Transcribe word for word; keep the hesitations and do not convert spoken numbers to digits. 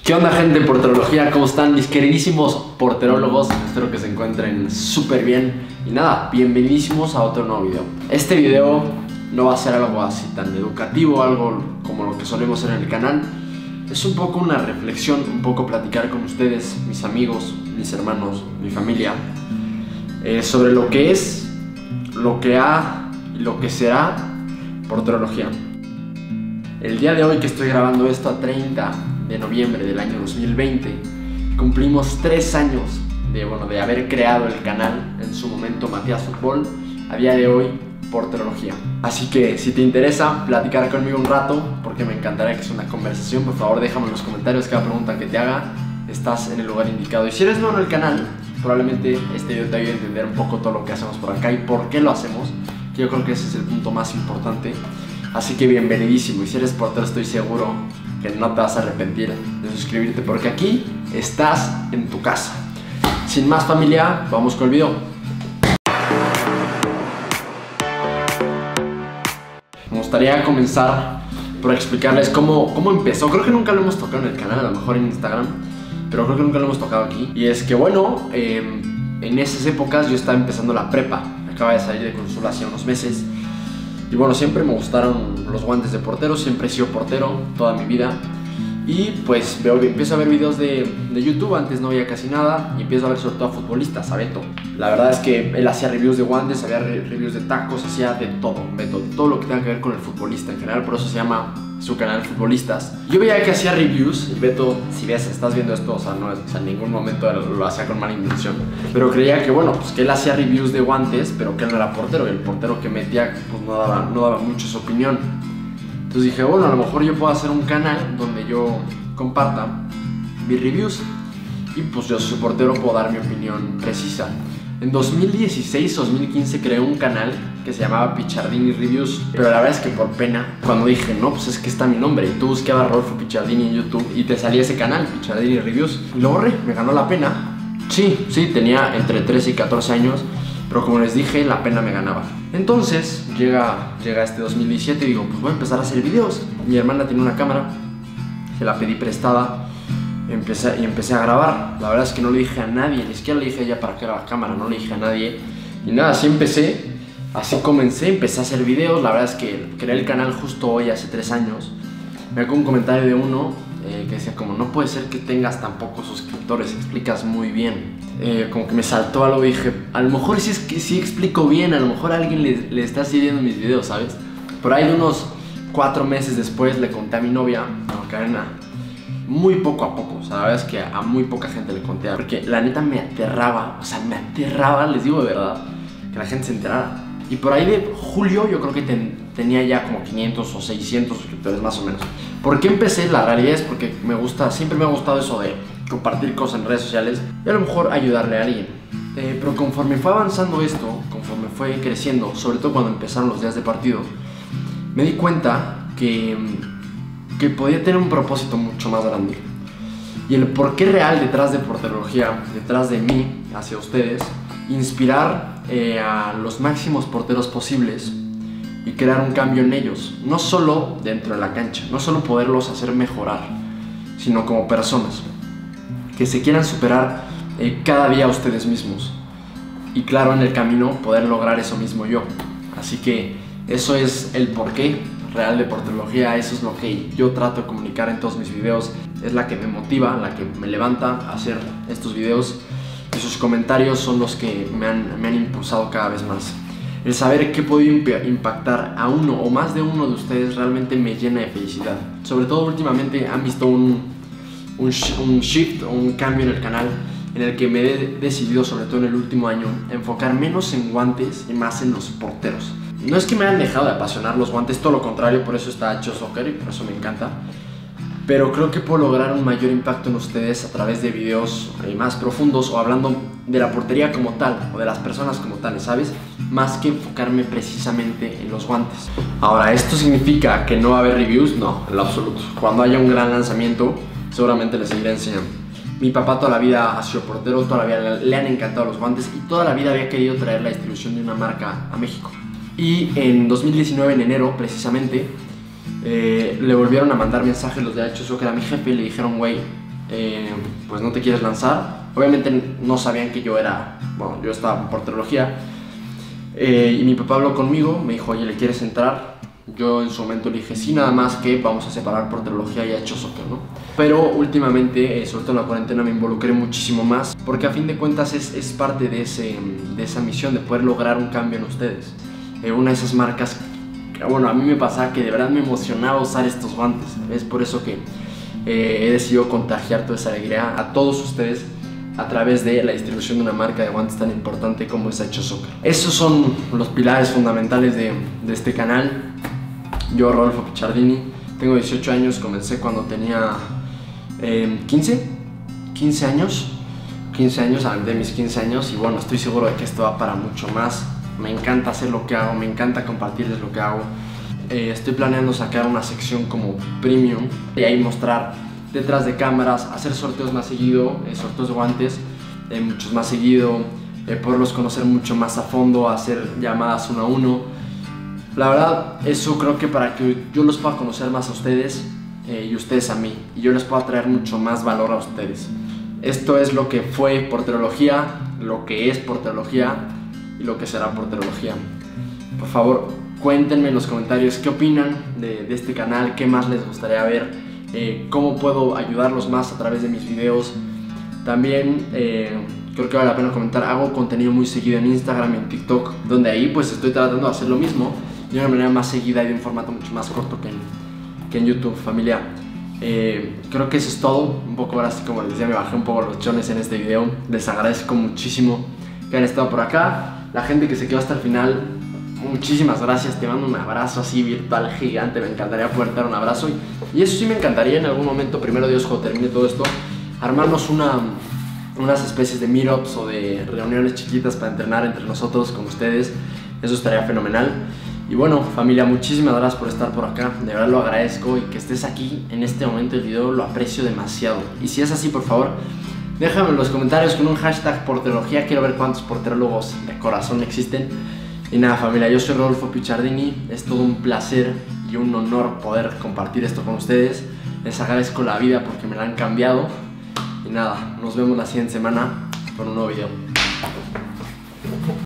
¿Qué onda, gente de porterología? ¿Cómo están mis queridísimos porterólogos? Espero que se encuentren súper bien. Y nada, bienvenidísimos a otro nuevo video. Este video no va a ser algo así tan educativo, algo como lo que solemos hacer en el canal. Es un poco una reflexión, un poco platicar con ustedes, mis amigos, mis hermanos, mi familia, eh, sobre lo que es, lo que ha y lo que será porterología. El día de hoy que estoy grabando esto, a treinta de noviembre del año dos mil veinte, cumplimos tres años de, bueno, de haber creado el canal, en su momento Matías Fútbol, a día de hoy porterología. Así que si te interesa platicar conmigo un rato, porque me encantaría que sea una conversación, por favor déjame en los comentarios cada pregunta que te haga, estás en el lugar indicado. Y si eres nuevo en el canal, probablemente este video te ayude a entender un poco todo lo que hacemos por acá y por qué lo hacemos, que yo creo que ese es el punto más importante. Así que bienvenidísimo, y si eres portero estoy seguro que no te vas a arrepentir de suscribirte, porque aquí estás en tu casa. Sin más, familia, vamos con el video. Me gustaría comenzar por explicarles cómo, cómo empezó. Creo que nunca lo hemos tocado en el canal, a lo mejor en Instagram, pero creo que nunca lo hemos tocado aquí. Y es que bueno, eh, en esas épocas yo estaba empezando la prepa, acaba de salir de consul hace unos meses. Y bueno, siempre me gustaron los guantes de portero, siempre he sido portero toda mi vida. Y pues veo, empiezo a ver videos de, de YouTube, antes no veía casi nada. Y empiezo a ver sobre todo a futbolistas, a Beto. La verdad es que él hacía reviews de guantes, hacía re reviews de tacos, hacía de todo, Beto, todo lo que tenga que ver con el futbolista en general. Por eso se llama su canal Futbolistas. Yo veía que hacía reviews, y Beto, si ves, estás viendo esto, o sea, no, o sea, en ningún momento lo, lo hacía con mala intención. Pero creía que, bueno, pues que él hacía reviews de guantes, pero que él no era portero. Y el portero que metía, pues no daba, no daba mucho su opinión. Entonces dije, bueno, a lo mejor yo puedo hacer un canal donde yo comparta mis reviews y pues yo, su portero, puedo dar mi opinión precisa. En dos mil dieciséis o dos mil quince creé un canal que se llamaba Pichardini Reviews, pero la verdad es que por pena, cuando dije, no, pues es que está mi nombre, y tú buscabas Rodolfo Pichardini en YouTube y te salía ese canal, Pichardini Reviews, y lo borré, me ganó la pena. Sí, sí, tenía entre trece y catorce años, pero como les dije, la pena me ganaba. Entonces llega, llega este dos mil diecisiete y digo, pues voy a empezar a hacer videos. Mi hermana tiene una cámara, se la pedí prestada, empecé, y empecé a grabar. La verdad es que no le dije a nadie, ni siquiera le dije a ella para qué era la cámara, no le dije a nadie. Y nada, así empecé, así comencé, empecé a hacer videos. La verdad es que creé el canal justo hoy, hace tres años. Me hago un comentario de uno eh, que decía como, no puede ser que tengas tan pocos suscriptores, explicas muy bien. Eh, como que me saltó algo y dije, a lo mejor sí, es que sí explico bien, a lo mejor a alguien le, le está sirviendo mis videos, ¿sabes? Por ahí de unos cuatro meses después le conté a mi novia, a Karina, muy poco a poco, o sea, la verdad es que a muy poca gente le conté, porque la neta me aterraba, o sea, me aterraba, les digo de verdad, que la gente se enterara. Y por ahí de julio yo creo que ten, tenía ya como quinientos o seiscientos suscriptores más o menos. ¿Por qué empecé? La realidad es porque me gusta, siempre me ha gustado eso de compartir cosas en redes sociales y a lo mejor ayudarle a alguien. Eh, pero conforme fue avanzando esto, conforme fue creciendo, sobre todo cuando empezaron los días de partido, me di cuenta que, que podía tener un propósito mucho más grande. Y el porqué real detrás de porterología, detrás de mí, hacia ustedes, inspirar eh, a los máximos porteros posibles y crear un cambio en ellos. No solo dentro de la cancha, no solo poderlos hacer mejorar, sino como personas que se quieran superar eh, cada día a ustedes mismos. Y claro, en el camino poder lograr eso mismo yo. Así que eso es el porqué real de porterología, eso es lo que yo trato de comunicar en todos mis videos. Es la que me motiva, la que me levanta a hacer estos videos. Y sus comentarios son los que me han, me han impulsado cada vez más. El saber que he podido impactar a uno o más de uno de ustedes realmente me llena de felicidad. Sobre todo últimamente han visto un Un, sh un shift, un cambio en el canal, en el que me he decidido, sobre todo en el último año, enfocar menos en guantes y más en los porteros. No es que me hayan dejado de apasionar los guantes, todo lo contrario, por eso está hecho soccer y por eso me encanta. Pero creo que puedo lograr un mayor impacto en ustedes a través de videos más profundos o hablando de la portería como tal o de las personas como tales, ¿sabes? Más que enfocarme precisamente en los guantes. Ahora, ¿esto significa que no va a haber reviews? No, en lo absoluto. Cuando haya un gran lanzamiento, seguramente les seguiré enseñando. Mi papá toda la vida ha sido portero, toda la vida le han encantado los guantes y toda la vida había querido traer la distribución de una marca a México. Y en dos mil diecinueve, en enero precisamente, eh, le volvieron a mandar mensajes los de H S O, que era mi jefe, y le dijeron, güey, eh, pues no te quieres lanzar. Obviamente no sabían que yo era, bueno, yo estaba en porterología, eh, y mi papá habló conmigo, me dijo, oye, ¿le quieres entrar? Yo en su momento le dije, sí, nada más que vamos a separar porterología y hecho soccer, ¿no? Pero últimamente, eh, sobre todo en la cuarentena, me involucré muchísimo más, porque a fin de cuentas es, es parte de, ese, de esa misión de poder lograr un cambio en ustedes. Eh, una de esas marcas, que, bueno, a mí me pasaba que de verdad me emocionaba usar estos guantes. Es por eso que eh, he decidido contagiar toda esa alegría a todos ustedes a través de la distribución de una marca de guantes tan importante como es Hecho Soccer. Esos son los pilares fundamentales de, de este canal. Yo, Rodolfo Picciardini, tengo dieciocho años, comencé cuando tenía eh, quince, quince años, quince años, de mis quince años, y bueno, estoy seguro de que esto va para mucho más. Me encanta hacer lo que hago, me encanta compartirles lo que hago. Eh, estoy planeando sacar una sección como premium y ahí mostrar detrás de cámaras, hacer sorteos más seguido, eh, sorteos de guantes, eh, muchos más seguido, eh, poderlos conocer mucho más a fondo, hacer llamadas uno a uno. La verdad, eso creo que para que yo los pueda conocer más a ustedes eh, y ustedes a mí, y yo les pueda traer mucho más valor a ustedes. Esto es lo que fue porterología, lo que es porterología y lo que será porterología. Por favor, cuéntenme en los comentarios qué opinan de, de este canal, qué más les gustaría ver, eh, cómo puedo ayudarlos más a través de mis videos. También eh, creo que vale la pena comentar, hago contenido muy seguido en Instagram y en TikTok, donde ahí pues estoy tratando de hacer lo mismo de una manera más seguida y de un formato mucho más corto que en, que en YouTube, familia. Eh, creo que eso es todo. Un poco ahora sí, como les decía, me bajé un poco los chones en este video. Les agradezco muchísimo que han estado por acá. La gente que se quedó hasta el final, muchísimas gracias. Te mando un abrazo así virtual gigante. Me encantaría poder dar un abrazo. Y, y eso sí me encantaría en algún momento, primero Dios, cuando termine todo esto, armarnos una, unas especies de meetups o de reuniones chiquitas para entrenar entre nosotros con ustedes. Eso estaría fenomenal. Y bueno, familia, muchísimas gracias por estar por acá, de verdad lo agradezco, y que estés aquí en este momento del video lo aprecio demasiado. Y si es así, por favor, déjame en los comentarios con un hashtag porterología, quiero ver cuántos porterólogos de corazón existen. Y nada, familia, yo soy Rodolfo Picciardini, es todo un placer y un honor poder compartir esto con ustedes. Les agradezco la vida porque me la han cambiado. Y nada, nos vemos la siguiente semana con un nuevo video.